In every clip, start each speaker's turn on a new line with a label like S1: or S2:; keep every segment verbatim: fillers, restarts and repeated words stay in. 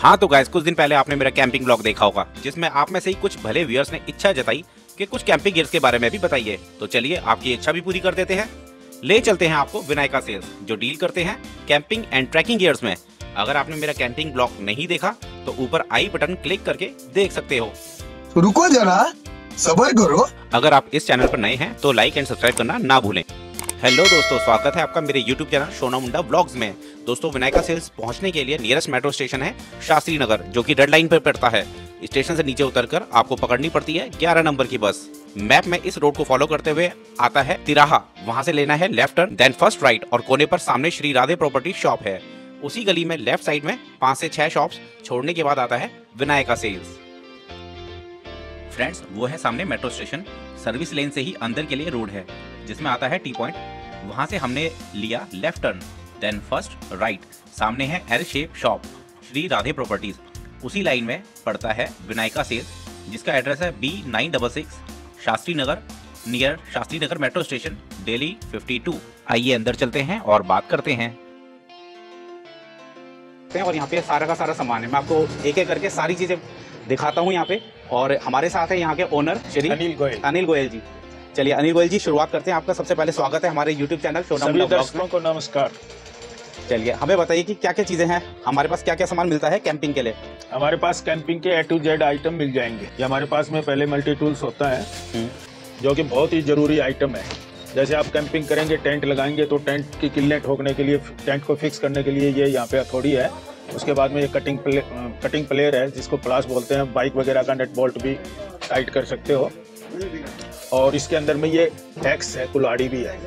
S1: हाँ तो गाइस, कुछ दिन पहले आपने मेरा कैंपिंग ब्लॉग देखा होगा, जिसमें आप में से ही कुछ भले व्यूअर्स ने इच्छा जताई कि कुछ कैंपिंग गियर्स के बारे में भी बताइए। तो चलिए आपकी इच्छा भी पूरी कर देते हैं। ले चलते हैं आपको विनायका सेल्स, जो डील करते हैं कैंपिंग एंड ट्रैकिंग गियर्स में। अगर आपने मेरा कैंपिंग ब्लॉग नहीं देखा तो ऊपर आई बटन क्लिक करके देख सकते हो।
S2: रुको जरा, सब्र करो।
S1: अगर आप इस चैनल पर नए हैं तो लाइक एंड सब्सक्राइब करना ना भूलें। हेलो दोस्तों, स्वागत है आपका मेरे यूट्यूब चैनल सोना मुंडा व्लॉग्स में। दोस्तों, विनायका सेल्स पहुंचने के लिए नियरेस्ट मेट्रो स्टेशन है शास्त्री नगर, जो कि रेड लाइन पर पड़ता है। स्टेशन से नीचे उतरकर आपको पकड़नी पड़ती है ग्यारह नंबर की बस। मैप में इस रोड को फॉलो करते हुए आता है तिराहा, वहां से लेना है left turn, then first right और कोने पर सामने श्री राधे प्रॉपर्टी शॉप है। उसी गली में लेफ्ट साइड में पांच से छह शॉप्स छोड़ने के बाद आता है विनायका सेल्स। फ्रेंड्स, वो है सामने मेट्रो स्टेशन। सर्विस लेन से ही अंदर के लिए रोड है, जिसमें आता है टी पॉइंट। वहां से हमने लिया left turn, then first right. सामने है L shape shop, Shri Radhe properties. उसी लाइन में पड़ता है विनायका सेल्स, जिसका एड्रेस है B nine double six Shastri Nagar, near Shastri Nagar metro station, Delhi fifty two. आइए अंदर चलते हैं और बात करते हैं। और यहाँ पे सारा का सारा सामान है, मैं आपको एक एक करके सारी चीजें दिखाता हूँ यहाँ पे। और हमारे साथ है यहाँ के ओनर श्री अनिल गोयल अनिल गोयल जी। चलिए अनिल गोयल जी, शुरुआत करते हैं। आपका सबसे पहले स्वागत है हमारे यूट्यूब चैनल सोना मुंडा व्लॉग्स में।
S3: दर्शकों को नमस्कार।
S1: चलिए हमें बताइए कि क्या क्या चीजें हैं हमारे पास, क्या क्या सामान मिलता है कैंपिंग के लिए।
S3: हमारे पास कैंपिंग के ए टू जेड आइटम मिल जाएंगे। ये हमारे पास में पहले मल्टी टूल्स होता है, जो कि बहुत ही जरूरी आइटम है। जैसे आप कैंपिंग करेंगे, टेंट लगाएंगे, तो टेंट की किल्लें ठोकने के लिए, टेंट को फिक्स करने के लिए ये यहाँ पे हथौड़ी है। उसके बाद में ये कटिंग प्ले, कटिंग प्लेयर है, जिसको प्लास बोलते हैं। बाइक वगैरह का नट बोल्ट भी टाइट कर सकते हो। और इसके अंदर में ये एक्स है, कुल्हाड़ी भी है।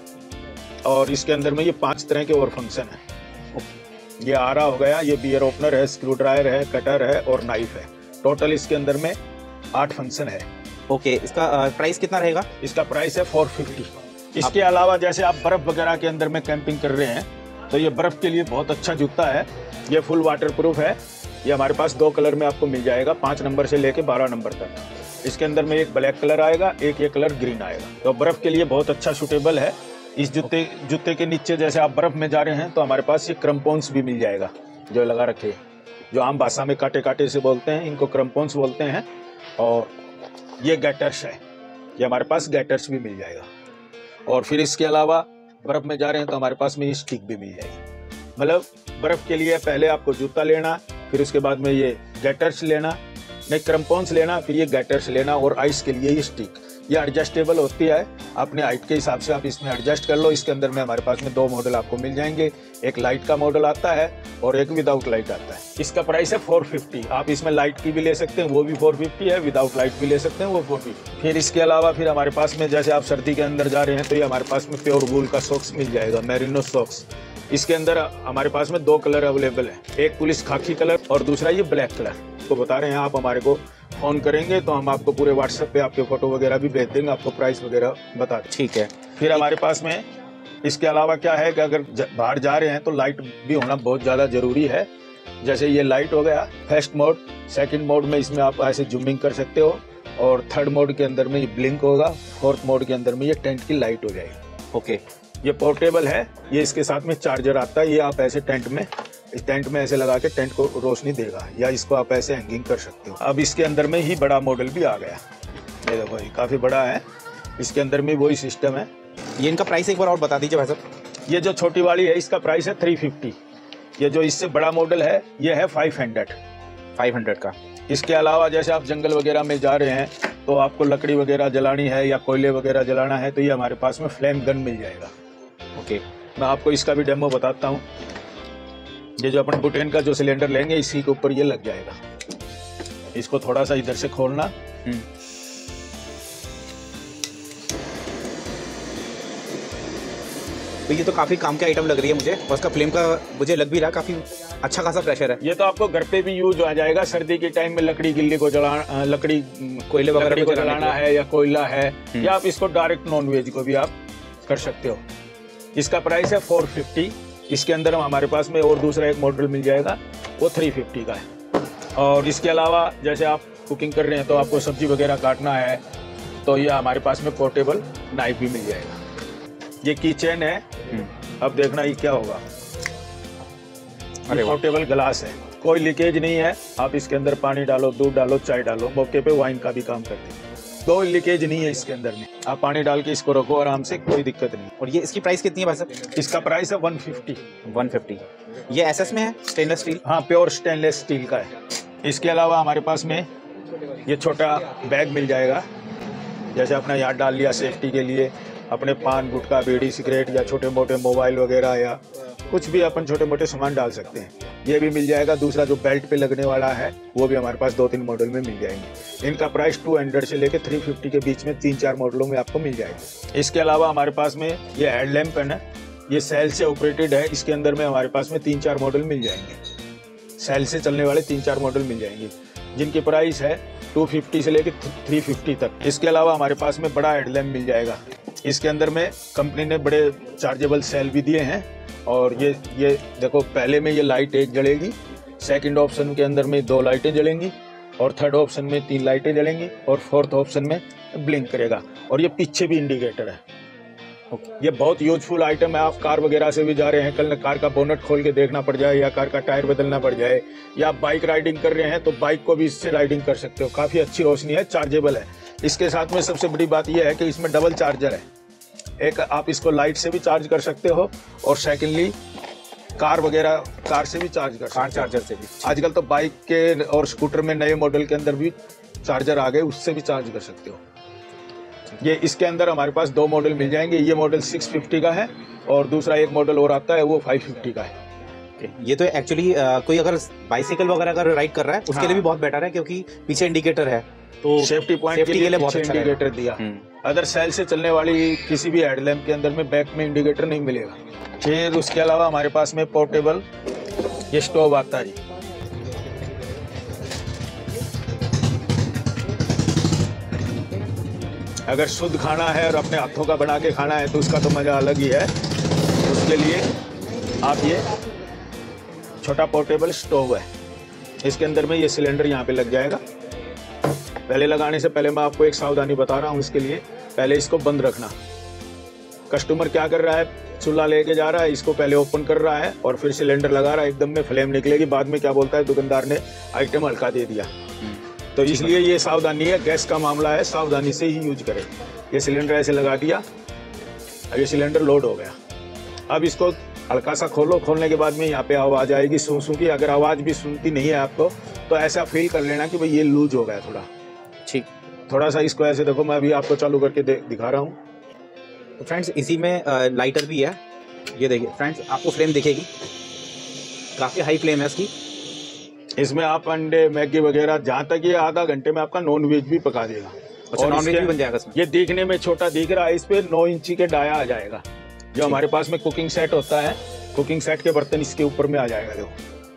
S3: और इसके अंदर में ये पांच तरह के और फंक्शन है। ये आरा हो गया, ये बियर ओपनर है, स्क्रू ड्रायर है, कटर है और नाइफ है। टोटल इसके अंदर में आठ फंक्शन है।
S1: ओके, इसका प्राइस कितना रहेगा?
S3: इसका प्राइस है फोर फिफ्टी। इसके अलावा जैसे आप बर्फ वगैरह के अंदर में कैंपिंग कर रहे हैं, तो ये बर्फ के लिए बहुत अच्छा जूता है। ये फुल वाटर प्रूफ है। ये हमारे पास दो कलर में आपको मिल जाएगा, पाँच नंबर से लेके बारह नंबर तक। इसके अंदर में एक ब्लैक कलर आएगा, एक ये कलर ग्रीन आएगा। तो बर्फ के लिए बहुत अच्छा सूटेबल है। इस जूते जूते के नीचे जैसे आप बर्फ में जा रहे हैं, तो हमारे पास ये क्रम्पोन्स भी मिल जाएगा, जो लगा रखे, जो आम भाषा में कांटे कांटे से बोलते हैं, इनको क्रम्पोन्स बोलते हैं। और ये गैटर्स है, ये हमारे पास गैटर्स भी मिल जाएगा। और फिर इसके अलावा बर्फ में जा रहे हैं तो हमारे पास में ये स्टिक भी मिल जाएगी। मतलब बर्फ के लिए पहले आपको जूता लेना, फिर उसके बाद में ये गैटर्स लेना, नहीं क्रम्पोन्स लेना, फिर ये गैटर्स लेना। और आइस के लिए ये स्टिक, ये एडजस्टेबल होती है। अपने हाइट के हिसाब से आप इसमें एडजस्ट कर लो। इसके अंदर में हमारे पास में दो मॉडल आपको मिल जाएंगे, एक लाइट का मॉडल आता है और एक विदाउट लाइट आता है। इसका प्राइस है फोर फिफ्टी। आप इसमें लाइट की भी ले सकते हैं, वो भी फोर फिफ्टी है। विदाउट लाइट भी ले सकते हैं, वो फोर फिफ्टी। फिर इसके अलावा फिर हमारे पास में जैसे आप सर्दी के अंदर जा रहे हैं, तो ये हमारे पास में प्योर वूल का सॉक्स मिल जाएगा, मेरिनो सॉक्स। इसके अंदर हमारे पास में दो कलर अवेलेबल है, एक पुलिस खाकी कलर और दूसरा ये ब्लैक कलर। तो बता रहे हैं, आप हमारे को फोन करेंगे तो हम आपको पूरे व्हाट्सएप पे आपके फोटो वगैरह भी भेज देंगे, आपको प्राइस वगैरह बता दें।
S1: ठीक है।
S3: फिर हमारे पास में इसके अलावा क्या है कि अगर बाहर जा रहे हैं तो लाइट भी होना बहुत ज़्यादा ज़रूरी है। जैसे ये लाइट हो गया फर्स्ट मोड, सेकंड मोड में इसमें आप ऐसे जूमिंग कर सकते हो, और थर्ड मोड के अंदर में ये ब्लिंक होगा, फोर्थ मोड के अंदर में ये टेंट की लाइट हो जाएगी।
S1: ओके,
S3: ये पोर्टेबल है। ये इसके साथ में चार्जर आता है। ये आप ऐसे टेंट में इस टेंट में ऐसे लगा के टेंट को रोशनी देगा, या इसको आप ऐसे हैंगिंग कर सकते हो। अब इसके अंदर में ही बड़ा मॉडल भी आ गया, ये देखो, ये काफ़ी बड़ा है। इसके अंदर में वही सिस्टम है।
S1: ये इनका प्राइस एक बार और बता दीजिए भाई साहब।
S3: ये जो छोटी वाली है, इसका प्राइस है थ्री फिफ्टी। ये जो इससे बड़ा मॉडल है, ये है फाइव हंड्रेड
S1: फाइव हंड्रेड का।
S3: इसके अलावा जैसे आप जंगल वगैरह में जा रहे हैं, तो आपको लकड़ी वगैरह जलानी है या कोयले वगैरह जलाना है, तो ये हमारे पास में फ्लेम गन मिल जाएगा।
S1: ओके,
S3: मैं आपको इसका भी डेमो बताता हूँ। ये जो अपन बुटेन का जो सिलेंडर लेंगे, इसी के ऊपर ये लग जाएगा। इसको थोड़ा सा इधर से खोलना,
S1: तो ये तो काफी काम की आइटम लग रही है मुझे, और उसका फ्लेम का मुझे लग भी रहा काफी अच्छा खासा प्रेशर है।
S3: ये तो आपको घर पे भी यूज आ जाएगा। सर्दी के टाइम में लकड़ी गिल्ली को जला, लकड़ी
S1: कोयले वगैरह
S3: को जलाना है, या कोयला है, या आप इसको डायरेक्ट नॉन वेज को भी आप कर सकते हो। इसका प्राइस है फोर फिफ्टी। इसके अंदर हमारे पास में और दूसरा एक मॉडल मिल जाएगा, वो थ्री फिफ्टी का है। और इसके अलावा जैसे आप कुकिंग कर रहे हैं, तो आपको सब्जी वगैरह काटना है, तो ये हमारे पास में पोर्टेबल नाइफ भी मिल जाएगा। ये कीचेन है। अब देखना ये क्या होगा।
S1: अरे
S3: पोर्टेबल ग्लास है, कोई लीकेज नहीं है। आप इसके अंदर पानी डालो, दूध डालो, चाय डालो, मौके पे वाइन का भी काम करते हैं। कोई लीकेज नहीं है इसके अंदर में। आप पानी डाल के इसको रखो आराम से, कोई दिक्कत नहीं।
S1: और ये इसकी प्राइस कितनी है भाई साहब?
S3: इसका प्राइस है वन फिफ्टी।
S1: One fifty. ये एसएस में है, स्टेनलेस स्टील?
S3: हाँ, प्योर स्टेनलेस स्टील का है। इसके अलावा हमारे पास में ये छोटा बैग मिल जाएगा, जैसे अपना याद डाल लिया सेफ्टी के लिए, अपने पान गुटखा बीड़ी सिगरेट या छोटे मोटे मोबाइल वगैरह या कुछ भी अपन छोटे मोटे सामान डाल सकते हैं, ये भी मिल जाएगा। दूसरा जो बेल्ट पे लगने वाला है वो भी हमारे पास दो तीन मॉडल में मिल जाएंगे। इनका प्राइस टू हंड्रेड से लेकर थ्री फिफ्टी के बीच में तीन चार मॉडलों में आपको मिल जाएगा। इसके अलावा हमारे पास में ये हेडलैम्प है, ये सेल से ऑपरेटेड है। इसके अंदर में हमारे पास में तीन चार मॉडल मिल जाएंगे, सेल से चलने वाले तीन चार मॉडल मिल जाएंगे, जिनकी प्राइस है टू फिफ्टी से लेकर थ्री फिफ्टी तक। इसके अलावा हमारे पास में बड़ा हेडलैम्प मिल जाएगा। इसके अंदर में कंपनी ने बड़े चार्जेबल सेल भी दिए हैं। और ये ये देखो, पहले में ये लाइट एक जलेगी, सेकंड ऑप्शन के अंदर में दो लाइटें जलेंगी, और थर्ड ऑप्शन में तीन लाइटें जलेंगी, और फोर्थ ऑप्शन में ब्लिंक करेगा। और ये पीछे भी इंडिकेटर है। ये बहुत यूजफुल आइटम है। आप कार वगैरह से भी जा रहे हैं, कल कार का बोनट खोल के देखना पड़ जाए या कार का टायर बदलना पड़ जाए, या आप बाइक राइडिंग कर रहे हैं तो बाइक को भी इससे राइडिंग कर सकते हो। काफ़ी अच्छी रोशनी है, चार्जेबल है। इसके साथ में सबसे बड़ी बात यह है कि इसमें डबल चार्जर है। एक आप इसको लाइट से भी चार्ज कर सकते हो, और सेकेंडली कार वगैरह कार से भी चार्ज कर सकते हो।
S1: कार चार्जर से भी।
S3: आजकल तो बाइक के और स्कूटर में नए मॉडल के अंदर भी चार्जर आ गए, उससे भी चार्ज कर सकते हो। ये इसके अंदर हमारे पास दो मॉडल मिल जाएंगे। ये मॉडल सिक्स फिफ्टी का है, और दूसरा एक मॉडल और आता है वो फाइव फिफ्टी का है।
S1: ये तो एक्चुअली कोई अगर बाइसिकल वगैरह अगर राइड कर रहा है उसके
S3: हाँ।
S1: लिए भी बहुत बेटर है, क्योंकि पीछे इंडिकेटर है, तो
S3: सेफ्टी पॉइंट के लिए बहुत अच्छा इंडिकेटर दिया। अदर सेल से चलने वाली किसी भी हेडलैम्प के अंदर में बैक में इंडिकेटर नहीं मिलेगा। फिर उसके अलावा हमारे पास में पोर्टेबल ये स्टोव आता है। अगर शुद्ध खाना है और अपने हाथों का बना के खाना है तो उसका तो मजा अलग ही है। उसके लिए आप ये छोटा पोर्टेबल स्टोव है, इसके अंदर में ये सिलेंडर यहाँ पे लग जाएगा। पहले लगाने से पहले मैं आपको एक सावधानी बता रहा हूँ। इसके लिए पहले इसको बंद रखना। कस्टमर क्या कर रहा है, चूल्हा लेके जा रहा है, इसको पहले ओपन कर रहा है और फिर सिलेंडर लगा रहा है, एकदम में फ्लेम निकलेगी। बाद में क्या बोलता है, दुकानदार ने आइटम हल्का दे दिया। तो इसलिए ये सावधानी है, गैस का मामला है, सावधानी से ही यूज करें। ये सिलेंडर ऐसे लगा दिया, अब ये सिलेंडर लोड हो गया। अब इसको हल्का सा खोलो, खोलने के बाद में यहाँ पे आवाज़ आएगी सूं सूं की। अगर आवाज़ भी सुनती नहीं है आपको तो ऐसा फील कर लेना कि भाई ये लूज हो गया थोड़ा। ठीक, थोड़ा सा इसको ऐसे देखो, मैं अभी आपको चालू करके दिखा रहा हूँ।
S1: तो फ्रेंड्स इसी में लाइटर भी है, ये देखिए फ्रेंड्स, आपको फ्लेम दिखेगी, काफ़ी हाई फ्लेम है इसकी।
S3: इसमें आप अंडे मैगी वगैरह, जहाँ तक ये आधा घंटे में आपका नॉन वेज भी पका देगा।
S1: अच्छा, नॉन वेज भी बन जाएगा इसमें।
S3: ये दिखने में छोटा दिख रहा है, इस पे नौ इंची के डाया आ जाएगा। जो हमारे पास में कुकिंग सेट होता है, कुकिंग सेट के बर्तन इसके ऊपर में आ जाएगा। देखो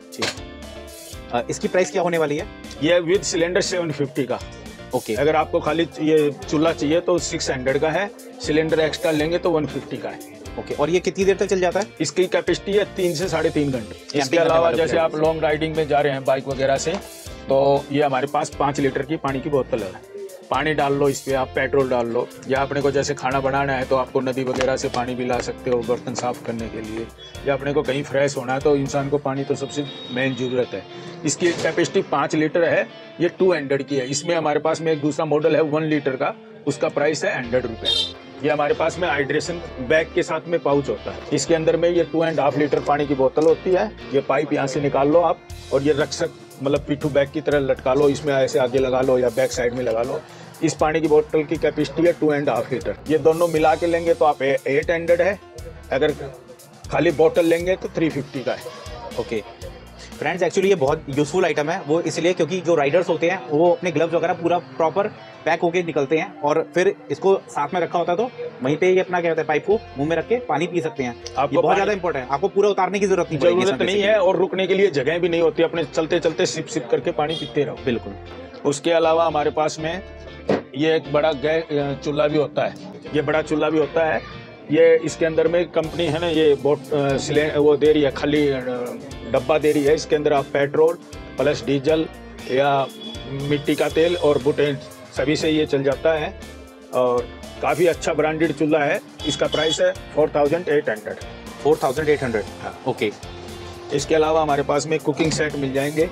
S1: ठीक, इसकी प्राइस क्या होने वाली है?
S3: ये विद सिलेंडर सेवन फिफ्टी का।
S1: ओके,
S3: अगर आपको खाली ये चूल्हा चाहिए तो सिक्स हंड्रेड का है, सिलेंडर एक्स्ट्रा लेंगे तो वन फिफ्टी का है।
S1: ओके, और ये कितनी देर तक चल जाता है?
S3: इसकी कैपेसिटी है तीन से साढ़े तीन घंटे। इसके अलावा जैसे आप लॉन्ग राइडिंग में जा रहे हैं बाइक वगैरह से, तो ये हमारे पास पाँच लीटर की पानी की बोतल है। पानी डाल लो इस पे, आप पेट्रोल डाल लो, या अपने को जैसे खाना बनाना है तो आपको नदी वगैरह से पानी भी ला सकते हो बर्तन साफ करने के लिए, या अपने को कहीं फ्रेश होना है तो इंसान को पानी तो सबसे मेन ज़रूरत है। इसकी कैपेसिटी पाँच लीटर है, ये टू हंड्रेड की है। इसमें हमारे पास में एक दूसरा मॉडल है वन लीटर का, उसका प्राइस है हंड्रेड रुपये। ये हमारे पास में हाइड्रेशन बैग के साथ में पाउच होता है। इसके अंदर में ये टू एंड हाफ लीटर पानी की बोतल होती है। ये पाइप यहाँ से निकाल लो आप, और ये रख सक मतलब पिट्ठू बैग की तरह लटका लो, इसमें ऐसे आगे लगा लो या बैक साइड में लगा लो। इस पानी की बोतल की कैपेसिटी है टू एंड हाफ लीटर। ये दोनों मिला के लेंगे तो आप एट हंड्रेड है, अगर खाली बोतल लेंगे तो थ्री फिफ्टी का है।
S1: ओके फ्रेंड्स, एक्चुअली ये बहुत यूजफुल आइटम है, वो इसलिए क्योंकि जो राइडर्स होते हैं वो अपने ग्लव्स वगैरह पूरा प्रॉपर पैक होके निकलते हैं, और फिर इसको साथ में रखा होता है तो वहीं पे ये अपना क्या कहते हैं पाइप को मुंह में रख के पानी पी सकते हैं। ये बहुत ज्यादा इंपॉर्टेंट है, आपको पूरा उतारने की जरूरत नहीं पड़ेगी,
S3: जरूरत नहीं है, और रुकने के लिए जगह भी नहीं होती, अपने चलते चलते सिप सिप करके पानी पीते रहो।
S1: बिल्कुल।
S3: उसके अलावा हमारे पास में ये एक बड़ा गैस चूल्हा भी होता है। ये बड़ा चूल्हा भी होता है। ये इसके अंदर में कंपनी है ना, ये बोट सिलेंडर वो दे रही है, खाली डब्बा दे रही है। इसके अंदर आप पेट्रोल प्लस डीजल या मिट्टी का तेल और बुटेन सभी से ये चल जाता है, और काफ़ी अच्छा ब्रांडेड चूल्हा है। इसका प्राइस है four thousand eight hundred.
S1: Four thousand eight hundred okay.
S3: इसके अलावा हमारे पास में कुकिंग सेट मिल जाएंगे।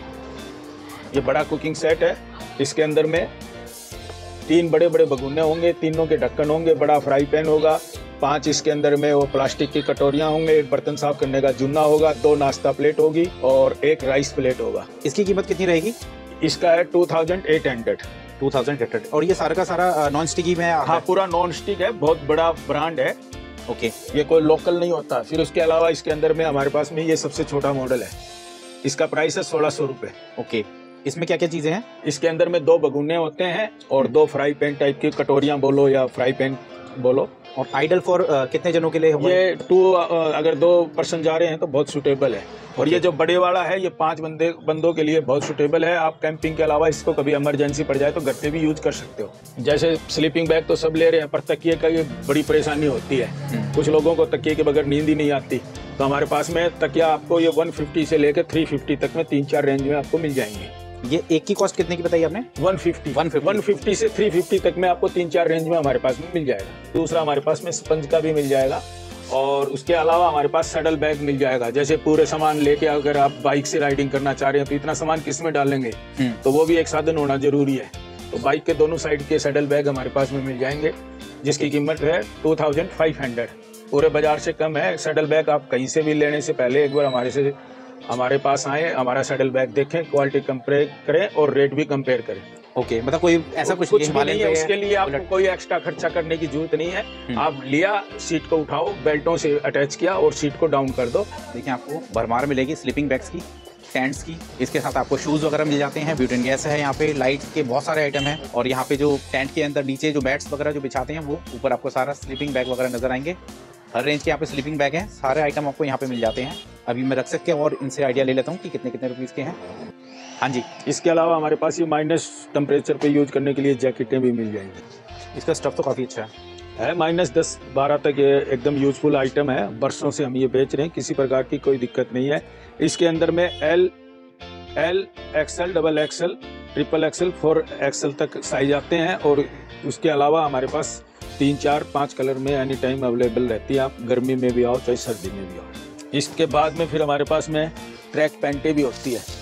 S3: ये बड़ा कुकिंग सेट है, इसके अंदर में तीन बड़े बड़े भगोने होंगे, तीनों के ढक्कन होंगे, बड़ा फ्राई पैन होगा, पांच इसके अंदर में वो प्लास्टिक की कटोरियां होंगे, एक बर्तन साफ करने का जुन्ना होगा, दो नाश्ता प्लेट होगी और एक राइस प्लेट होगा।
S1: इसकी कीमत कितनी रहेगी?
S3: इसका है two thousand eight hundred.
S1: Two thousand eight hundred. और ये सारा का सारा नॉन स्टिकी में?
S3: हाँ, पूरा नॉन स्टिक है, बहुत बड़ा ब्रांड है।
S1: ओके,
S3: ये कोई लोकल नहीं होता। फिर उसके अलावा इसके अंदर में हमारे पास में ये सबसे छोटा मॉडल है, इसका प्राइस है सोलह सौ रुपए।
S1: ओके, इसमें क्या क्या चीजें हैं?
S3: इसके अंदर में दो भगुने होते हैं और दो फ्राई पैन टाइप की कटोरियां बोलो या फ्राई पैन बोलो।
S1: और आइडल फॉर कितने जनों के लिए होगा?
S3: ये टू अगर दो पर्सन जा रहे हैं तो बहुत सुटेबल है। और ये जो बड़े वाला है ये पांच बंदे बंदों के लिए बहुत सुटेबल है। आप कैंपिंग के अलावा इसको कभी इमरजेंसी पड़ जाए तो घर पे भी यूज कर सकते हो। जैसे स्लीपिंग बैग तो सब ले रहे हैं, पर तकिए का ये बड़ी परेशानी होती है। कुछ लोगों को तकिए के बगैर नींद ही नहीं आती, तो हमारे पास में तकिया आपको ये वन फिफ्टी से लेकर थ्री फिफ्टी तक में तीन चार रेंज में आपको मिल जाएंगे।
S1: ये एक की कॉस्ट कितने की बताई आपने?
S3: One fifty. वन फिफ्टी से थ्री फिफ्टी तक में आपको तीन चार रेंज में हमारे पास में मिल जाएगा। दूसरा हमारे पास में स्पंज का भी मिल जाएगा और उसके अलावा हमारे पास सैडल बैग मिल जाएगा। जैसे पूरे सामान लेके अगर आप बाइक से राइडिंग करना चाह रहे हैं तो इतना सामान किस में डालेंगे, तो वो भी एक साधन होना जरूरी है। तो बाइक के दोनों साइड के सैडल बैग हमारे पास में मिल जाएंगे, जिसकी कीमत है टू थाउजेंड फाइव हंड्रेड। पूरे बाजार से कम है। सैडल बैग आप कहीं से भी लेने से पहले एक बार हमारे से हमारे पास आए, हमारा सैडल बैग देखें, क्वालिटी कंपेयर करें और रेट भी कंपेयर करें।
S1: ओके okay, मतलब कोई ऐसा कुछ,
S3: कुछ भी नहीं है, उसके लिए आपको कोई एक्स्ट्रा खर्चा करने की जरूरत नहीं है। आप लिया, सीट को उठाओ, बेल्टों से अटैच किया और सीट को डाउन कर दो।
S1: देखिए आपको भरमार मिलेगी स्लीपिंग बैग्स की, टेंट्स की। इसके साथ आपको शूज वगैरह मिल जाते हैं, ब्यूटेन गैस है, यहाँ पे लाइट के बहुत सारे आइटम हैं। और यहाँ पे जो टेंट के अंदर नीचे जो बैट्स वगैरह जो बिछाते हैं वो ऊपर आपको सारा स्लीपिंग बैग वगैरह नजर आएंगे। हर रेंज के यहाँ पे स्लीपिंग बैग हैं, सारे आइटम आपको यहाँ पे मिल जाते हैं। अभी मैं रख सकते हैं और इनसे आइडिया ले लेता हूँ कि कितने कितने रुपीज़ के हैं। हाँ जी,
S3: इसके अलावा हमारे पास ये माइनस टेम्परेचर पे यूज करने के लिए जैकेटें भी मिल जाएंगी।
S1: इसका स्टफ तो काफ़ी अच्छा है
S3: है माइनस दस बारह तक ये एकदम यूजफुल आइटम है। बरसों से हम ये बेच रहे हैं, किसी प्रकार की कोई दिक्कत नहीं है। इसके अंदर में L L XL, double XL, triple XL, four XL तक साइज आते हैं। और उसके अलावा हमारे पास तीन चार पांच कलर में एनी टाइम अवेलेबल रहती है। आप गर्मी में भी आओ चाहे सर्दी में भी आओ। इसके बाद में फिर हमारे पास में ट्रैक पैंटें भी होती है।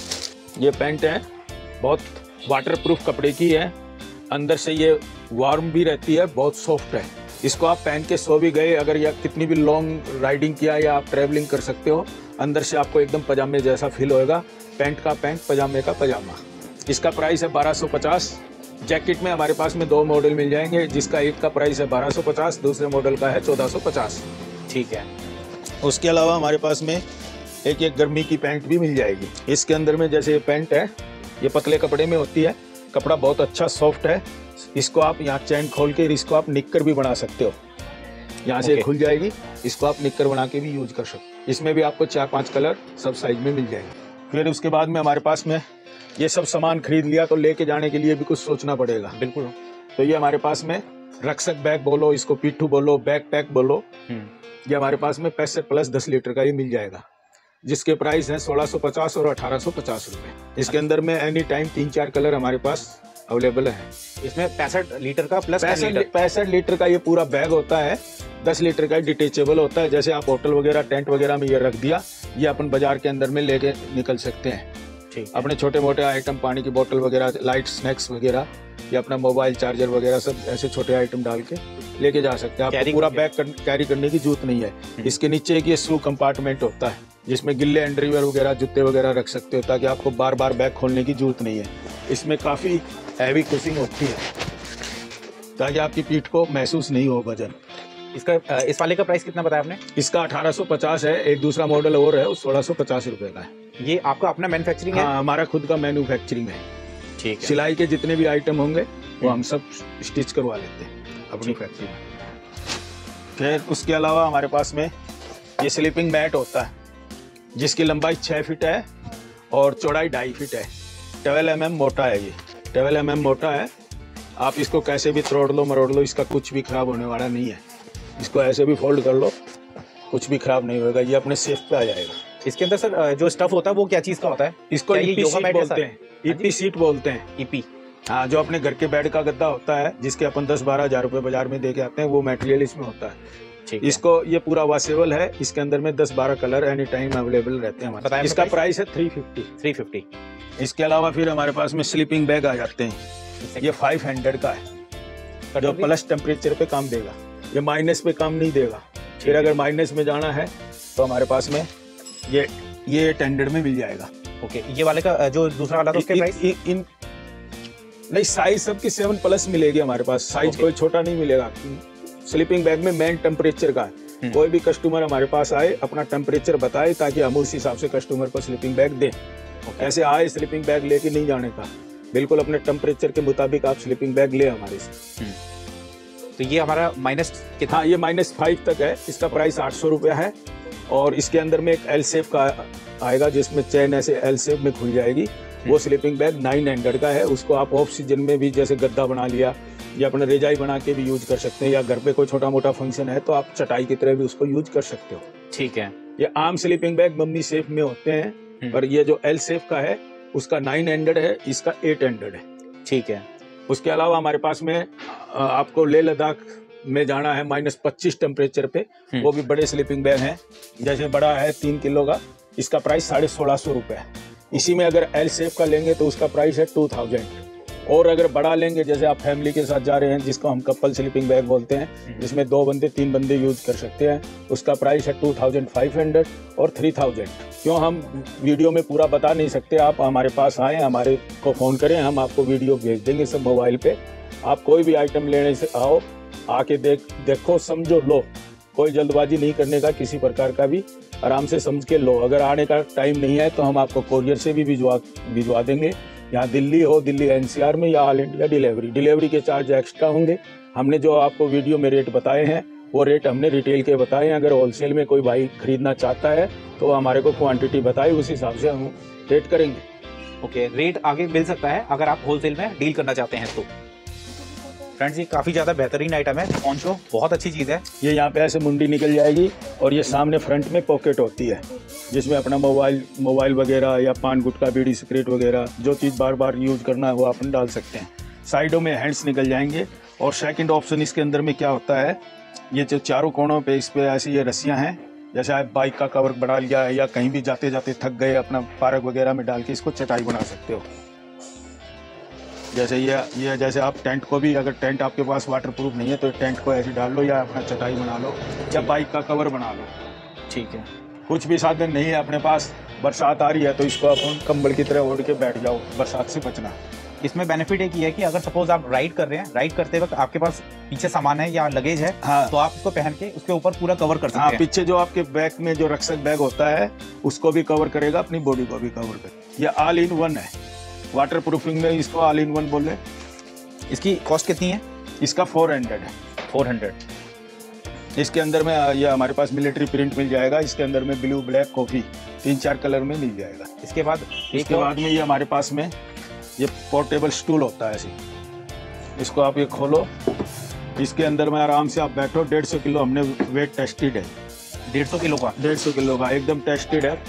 S3: ये पैंट है, बहुत वाटरप्रूफ कपड़े की है, अंदर से ये वार्म भी रहती है, बहुत सॉफ्ट है। इसको आप पहन के सो भी गए अगर, या कितनी भी लॉन्ग राइडिंग किया या आप ट्रैवलिंग कर सकते हो, अंदर से आपको एकदम पजामे जैसा फील होएगा। पैंट का पैंट, पजामे का पजामा। इसका प्राइस है बारह सौ पचास। जैकेट में हमारे पास में दो मॉडल मिल जाएंगे, जिसका एक का प्राइस है बारह सौ पचास, दूसरे मॉडल का है चौदह सौ पचास।
S1: ठीक है।
S3: उसके अलावा हमारे पास में एक एक गर्मी की पैंट भी मिल जाएगी। इसके अंदर में जैसे ये पैंट है, ये पतले कपड़े में होती है, कपड़ा बहुत अच्छा सॉफ्ट है। इसको आप यहाँ चैन खोल के इसको आप निक्कर भी बना सकते हो, यहाँ से खुल जाएगी, इसको आप निक्कर बना के भी यूज कर सकते हो। इसमें भी आपको चार पांच कलर सब साइज में मिल जाएंगे। फिर उसके बाद में हमारे पास में ये सब सामान खरीद लिया तो लेके जाने के लिए भी कुछ सोचना पड़ेगा।
S1: बिल्कुल।
S3: तो ये हमारे पास में रक्षक बैग बोलो, इसको पिट्ठू बोलो, बैग पैक बोलो, ये हमारे पास में पैंसठ प्लस दस लीटर का ये मिल जाएगा, जिसके प्राइस है सोलह सौ पचास और अठारह सौ पचास रुपए। इसके अंदर में एनी टाइम तीन चार कलर हमारे पास अवेलेबल है।
S1: इसमें पैंसठ लीटर का प्लस
S3: पैंसठ लीटर का ये पूरा बैग होता है। दस लीटर का डिटेचेबल होता है। जैसे आप होटल वगैरह, टेंट वगैरह में ये रख दिया, ये अपन बाजार के अंदर में लेके निकल सकते हैं।
S1: ठीक।
S3: अपने छोटे मोटे आइटम, पानी की बोतल वगैरह, लाइट स्नैक्स वगैरह, या अपना मोबाइल चार्जर वगैरह, सब ऐसे छोटे आइटम डाल के लेके जा सकते हैं। आपको पूरा बैग कर, कैरी करने की जरूरत नहीं है। इसके नीचे एक ये शू कंपार्टमेंट होता है, जिसमें गिल्ले अंडरवियर वगैरह, जूते वगैरह रख सकते हो, ताकि आपको बार बार बैग खोलने की जरूरत नहीं है। इसमें काफ़ी हैवी कुशिंग होती है, ताकि आपकी पीठ को महसूस नहीं हो वजन।
S1: इसका इस वाले का प्राइस कितना बताया आपने?
S3: इसका अठारह सौ पचास है। एक दूसरा मॉडल और है, वो सोलह सौ पचास रुपए का है।
S1: ये आपका अपना मैन्युफैक्चरिंग है?
S3: हाँ, हमारा खुद का मैन्युफैक्चरिंग है।
S1: ठीक है।
S3: सिलाई के जितने भी आइटम होंगे वो हम सब स्टिच करवा लेते हैं अपनी फैक्ट्री में। फिर उसके अलावा हमारे पास में ये स्लीपिंग मैट होता है, जिसकी लंबाई छः फीट है और चौड़ाई ढाई फीट है। ट्वेल्व एम एम मोटा है। ये ट्वेल्व एम एम मोटा है। आप इसको कैसे भी तोड़ लो, मरोड़ लो, इसका कुछ भी खराब होने वाला नहीं है। इसको ऐसे भी फोल्ड कर लो, कुछ भी खराब नहीं होगा। ये अपने सेफ पे आ जाएगा।
S1: इसके अंदर सर जो स्टफ होता है वो क्या चीज़ का होता है?
S3: इसको ईपी सीट बोलते हैं। ईपी सीट बोलते हैं।
S1: ईपी,
S3: हाँ, जो अपने घर के बेड का गद्दा होता है, जिसके अपन दस बारह हजार रुपए बाजार में दे के आते हैं, वो मटेरियल इसमें होता है।
S1: ठीक है।
S3: इसको ये पूरा वॉशेबल है, इसके अंदर में दस बारह कलर एनी टाइम अवेलेबल रहते हैं हमारे। इसका प्राइस है थ्री फिफ्टी।
S1: Three fifty.
S3: इसके अलावा फिर हमारे पास में स्लीपिंग बैग आ जाते हैं, ये फाइव हंड्रेड का है, जो प्लस टेम्परेचर पे काम देगा, ये माइनस पे काम नहीं देगा। फिर अगर माइनस में जाना है तो हमारे पास में ये ये एट हंड्रेड में मिल जाएगा।
S1: ओके, ये वाले का जो दूसरा वाला था उसके प्राइस?
S3: इन नहीं, साइज सबकी सेवन प्लस मिलेगी हमारे पास, साइज कोई छोटा नहीं मिलेगा। स्लीपिंग बैग में मेन टेम्परेचर का है, कोई भी कस्टमर हमारे पास आए अपना टेम्परेचर बताए ताकि हम उस हिसाब से कस्टमर को स्लीपिंग बैग दें। ऐसे आए स्लीपिंग बैग लेके नहीं जाने का, बिल्कुल अपने टेम्परेचर के मुताबिक आप स्लीपिंग बैग ले हमारे से।
S1: तो ये हमारा माइनस कितना?
S3: हाँ, ये माइनस फाइव तक है, इसका प्राइस आठ सौ रुपया है। और इसके अंदर में एक एल शेप का आएगा जिसमें चैन ऐसे एल शेप में खुल जाएगी, वो स्लीपिंग बैग नाइन हंड्रेड का है। उसको आप ऑफ सीजन में भी जैसे गद्दा बना लिया या अपने रेजाई बना के भी यूज कर सकते हैं, या घर पे कोई छोटा मोटा फंक्शन है तो आप चटाई की तरह भी उसको यूज कर सकते हो।
S1: ठीक है।
S3: ये आम स्लीपिंग बैग मम्मी शेप में होते हैं, पर ये जो एल शेप का है उसका नाइन हंड्रेड है, इसका एट हंड्रेड है।
S1: ठीक है।
S3: उसके अलावा हमारे पास में आपको लेह लद्दाख में जाना है माइनस पच्चीस टेम्परेचर पे, वो भी बड़े स्लीपिंग बैग हैं। जैसे बड़ा है तीन किलो का, इसका प्राइस साढ़े सोलह सौ रुपये है। इसी में अगर एल शेप का लेंगे तो उसका प्राइस है टू थाउजेंड। और अगर बड़ा लेंगे, जैसे आप फैमिली के साथ जा रहे हैं जिसको हम कपल स्लीपिंग बैग बोलते हैं, जिसमें दो बंदे तीन बंदे यूज कर सकते हैं, उसका प्राइस है टू थाउजेंड फाइव हंड्रेड और थ्री थाउजेंड। क्यों हम वीडियो में पूरा बता नहीं सकते, आप हमारे पास आए, हमारे को फ़ोन करें, हम आपको वीडियो भेज देंगे सब मोबाइल पे। आप कोई भी आइटम लेने से आओ, आके देख देखो समझो लो, कोई जल्दबाजी नहीं करने का किसी प्रकार का भी, आराम से समझ के लो। अगर आने का टाइम नहीं है तो हम आपको कोरियर से भी भिजवा भिजवा देंगे, यहाँ दिल्ली हो, दिल्ली एनसीआर में, या ऑल इंडिया डिलीवरी। डिलीवरी के चार्ज एक्स्ट्रा होंगे। हमने जो आपको वीडियो में रेट बताए हैं वो रेट हमने रिटेल के बताए हैं। अगर होलसेल में कोई भाई खरीदना चाहता है तो हमारे को क्वांटिटी बताए, उस हिसाब से हम रेट करेंगे।
S1: ओके, रेट आगे मिल सकता है अगर आप होलसेल में डील करना चाहते हैं तो। फ्रेंड्स, ये काफ़ी ज़्यादा बेहतरीन आइटम है, पोंचो बहुत अच्छी चीज़ है।
S3: ये यहाँ पे ऐसे मुंडी निकल जाएगी और ये सामने फ्रंट में पॉकेट होती है, जिसमें अपना मोबाइल मोबाइल वगैरह या पान गुटखा बीड़ी सिगरेट वगैरह जो चीज़ बार बार यूज़ करना है वो अपन डाल सकते हैं। साइडों में हैंड्स निकल जाएंगे। और सेकंड ऑप्शन इसके अंदर में क्या होता है, ये जो चारों कोनों पे इस पे ऐसी ये रस्सियाँ हैं, जैसे आप बाइक का कवर बना लिया है या कहीं भी जाते जाते थक गए, अपना पार्क वगैरह में डाल के इसको चटाई बना सकते हो। जैसे ये ये जैसे आप टेंट को भी, अगर टेंट आपके पास वाटर प्रूफ नहीं है तो टेंट को ऐसे डाल लो, या अपना चटाई बना लो, या बाइक का कवर बना लो।
S1: ठीक है।
S3: कुछ भी साधन नहीं है अपने पास, बरसात आ रही है तो इसको अपन कंबल की तरह ओढ़ के बैठ जाओ, बरसात से बचना।
S1: इसमें बेनिफिट एक ही है कि अगर सपोज आप राइड कर रहे हैं, राइड करते वक्त आपके पास पीछे सामान है या लगेज है,
S3: हाँ,
S1: तो आप इसको पहन के उसके ऊपर पूरा कवर कर सकते
S3: हाँ,
S1: हैं।
S3: पीछे जो आपके बैग में जो रक्षक बैग होता है उसको भी कवर करेगा, अपनी बॉडी को भी कवर करेगा। ये ऑल इन वन है, वाटर प्रूफिंग में इसको ऑल इन वन बोले।
S1: इसकी कॉस्ट कितनी है?
S3: इसका फोर हंड्रेड है।
S1: Four hundred.
S3: इसके अंदर में ये हमारे पास मिलिट्री प्रिंट मिल जाएगा, इसके अंदर में ब्लू ब्लैक कॉफी तीन चार कलर में मिल जाएगा।
S1: इसके बाद
S3: इसके बाद में ये हमारे पास में ये पोर्टेबल स्टूल होता है ऐसे, इसको आप ये खोलो, इसके अंदर में आराम से आप बैठो। डेढ़ सौ किलो हमने वेट टेस्टेड है,
S1: डेढ़ सौ किलो का
S3: डेढ़ सौ किलो का एकदम टेस्टेड है।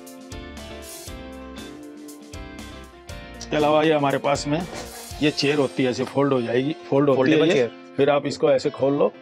S3: इसके अलावा ये हमारे पास में ये चेयर होती है, ऐसे फोल्ड हो जाएगी, फोल्ड होती है ये, फिर आप इसको ऐसे खोल लो।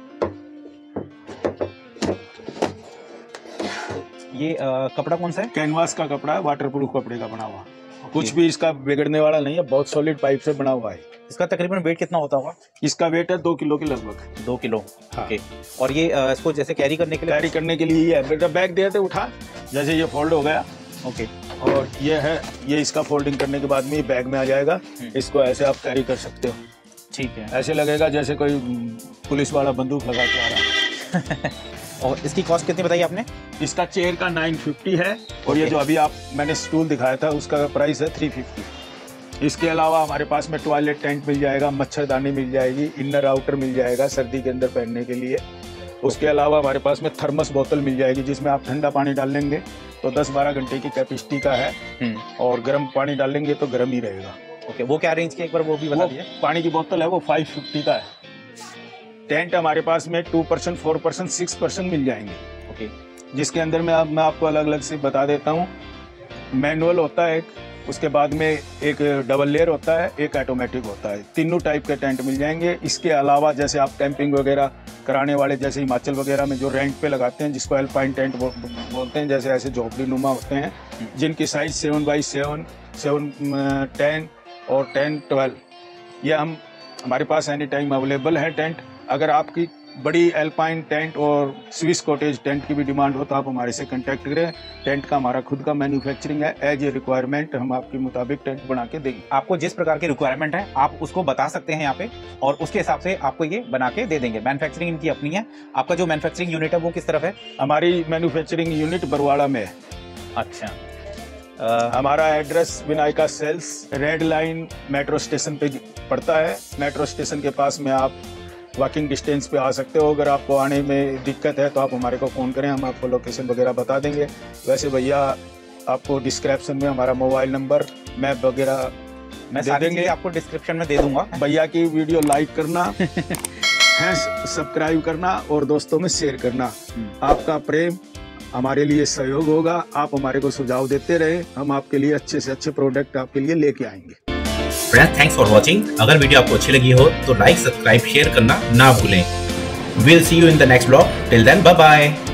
S1: ये आ, कपड़ा कौन सा है?
S3: कैनवास का कपड़ा है, वाटर प्रूफ कपड़े का बना हुआ, कुछ भी इसका बिगड़ने वाला नहीं है, बहुत सॉलिड पाइप से बना हुआ है।
S1: इसका तकरीबन वेट कितना होता होगा?
S3: इसका वेट है दो किलो के लगभग।
S1: दो किलो।
S3: हाँ।
S1: ओके। और ये आ, इसको जैसे कैरी करने के लिए
S3: कैरी करने के लिए ये है, बेटा बैग दिया थे उठा, जैसे ये फोल्ड हो गया।
S1: ओके।
S3: और ये है, ये इसका फोल्डिंग करने के बाद में ये बैग में आ जाएगा, इसको ऐसे आप कैरी कर सकते हो।
S1: ठीक है।
S3: ऐसे लगेगा जैसे कोई पुलिस वाला बंदूक लगा के आ रहा है।
S1: और इसकी कॉस्ट कितनी बताई आपने?
S3: इसका चेयर का नाइन फिफ्टी है, और ये जो अभी आप मैंने स्टूल दिखाया था उसका प्राइस है थ्री फिफ्टी। इसके अलावा हमारे पास में टॉयलेट टेंट मिल जाएगा, मच्छरदानी मिल जाएगी, इनर आउटर मिल जाएगा सर्दी के अंदर पहनने के लिए। उसके अलावा हमारे पास में थर्मस बोतल मिल जाएगी, जिसमें आप ठंडा पानी डाल लेंगे तो दस बारह घंटे की कैपेसिटी का है, और गर्म पानी डालेंगे तो गर्म ही रहेगा।
S1: ओके, वो क्या रेंज की एक बार वो भी बता दीजिए।
S3: पानी की बोतल है वो फाइव फिफ्टी का है। टेंट हमारे पास में two percent four percent six percent मिल जाएंगे।
S1: ओके।
S3: जिसके अंदर में आप मैं आपको अलग अलग से बता देता हूँ। मैनुअल होता है एक, उसके बाद में एक डबल लेयर होता है, एक ऑटोमेटिक होता है। तीनों टाइप के टेंट मिल जाएंगे। इसके अलावा जैसे आप कैंपिंग वगैरह कराने वाले, जैसे हिमाचल वगैरह में जो रेंट पे लगाते हैं, जिसको एल्पाइन टेंट बो, बोलते हैं, जैसे ऐसे झोपड़ी नुमा होते हैं, जिनकी size seven by seven seven ten और टेन ट्वेल्व, ये हम हमारे पास एनी टाइम अवेलेबल है टेंट। अगर आपकी बड़ी एल्पाइन टेंट और स्विस कॉटेज टेंट की भी डिमांड हो तो आप हमारे से कांटेक्ट करें। टेंट का हमारा खुद का मैन्युफैक्चरिंग है। एज ए रिक्वायरमेंट हम आपके मुताबिक टेंट बना के देंगे।
S4: आपको जिस प्रकार की रिक्वायरमेंट है आप उसको बता सकते हैं यहाँ पे, और उसके हिसाब से आपको ये बना के दे देंगे। मैन्युफैक्चरिंग इनकी अपनी है। आपका जो मैन्युफैक्चरिंग यूनिट है वो किस तरफ है?
S3: हमारी मैन्युफैक्चरिंग यूनिट बरवाड़ा में है।
S4: अच्छा।
S3: आ, हमारा address Vinayaka sales red line metro station पे पड़ता है। मेट्रो स्टेशन के पास में आप वॉकिंग डिस्टेंस पे आ सकते हो। अगर आपको आने में दिक्कत है तो आप हमारे को फ़ोन करें, हम आपको लोकेशन वगैरह बता देंगे। वैसे भैया आपको डिस्क्रिप्शन में हमारा मोबाइल नंबर, मैप वगैरह
S4: मैं दे देंगे, आपको डिस्क्रिप्शन में दे दूंगा।
S3: भैया की वीडियो लाइक करना है, सब्सक्राइब करना और दोस्तों में शेयर करना। आपका प्रेम हमारे लिए सहयोग होगा। आप हमारे को सुझाव देते रहे, हम आपके लिए अच्छे से अच्छे प्रोडक्ट आपके लिए लेके आएंगे।
S1: Friends, thanks for watching. अगर वीडियो आपको अच्छी लगी हो तो लाइक, सब्सक्राइब, शेयर करना ना भूलें। Will see you in the next blog. Till then, bye bye.